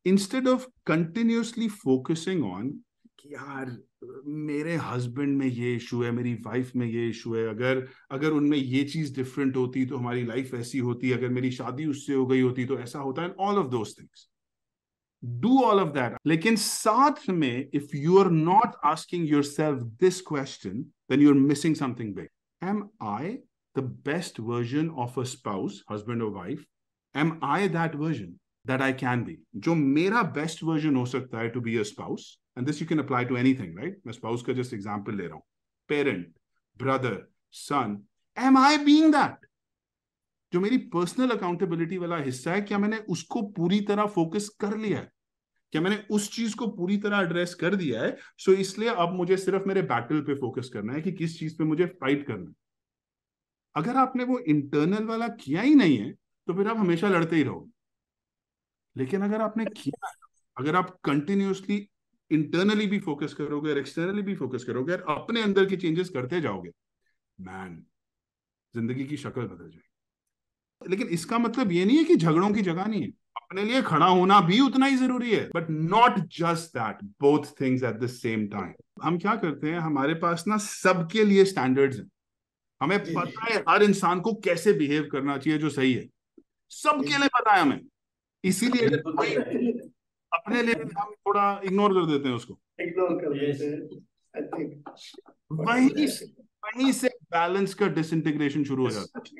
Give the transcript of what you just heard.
Instead of continuously focusing on कि यार मेरे हस्बैंड में ये इशू है, मेरी वाइफ में ये इशू है, अगर अगर उनमें ये चीज डिफरेंट होती तो हमारी लाइफ ऐसी होती, अगर मेरी शादी उससे हो गई होती तो ऐसा होता है, all of those things, do all of that, लेकिन साथ में if you are not asking yourself this question then you are missing something big. Am I the best version of a spouse, husband और wife? Am I that version that I can be? जो मेरा best version हो सकता है to be a spouse, and this you can apply to anything, right? मैं spouse का just example ले रहा हूँ, parent, brother, son, am I being that? जो मेरी पर्सनल अकाउंटेबिलिटी वाला हिस्सा है, क्या मैंने उसको पूरी तरह फोकस कर लिया है? क्या मैंने उस चीज को पूरी तरह एड्रेस कर दिया है? सो इसलिए अब मुझे सिर्फ मेरे बैटल पे फोकस करना है कि किस चीज पे मुझे फाइट करना है. अगर आपने वो इंटरनल वाला किया ही नहीं है तो फिर आप हमेशा लड़ते ही रहोगे. लेकिन अगर आपने किया, अगर आप कंटिन्यूसली इंटरनली भी फोकस करोगे और एक्सटर्नली भी फोकस करोगे और अपने अंदर के चेंजेस करते जाओगे, मैन, जिंदगी की शक्ल बदल जाएगी. लेकिन इसका मतलब ये नहीं है कि झगड़ों की जगह नहीं है. अपने लिए खड़ा होना भी उतना ही जरूरी है, but not just that, both things at the same time. हम क्या करते हैं, हमारे पास ना सबके लिए स्टैंडर्ड्स हैं. हमें पता है हर इंसान को कैसे बिहेव करना चाहिए जो सही है, सबके लिए पता है हमें. इसीलिए अपने लिए हम थोड़ा इग्नोर कर देते हैं उसको. इग्नोर कर देते हैं. आई थिंक वहीं से बैलेंस का डिसइंटीग्रेशन शुरू हो जाता है.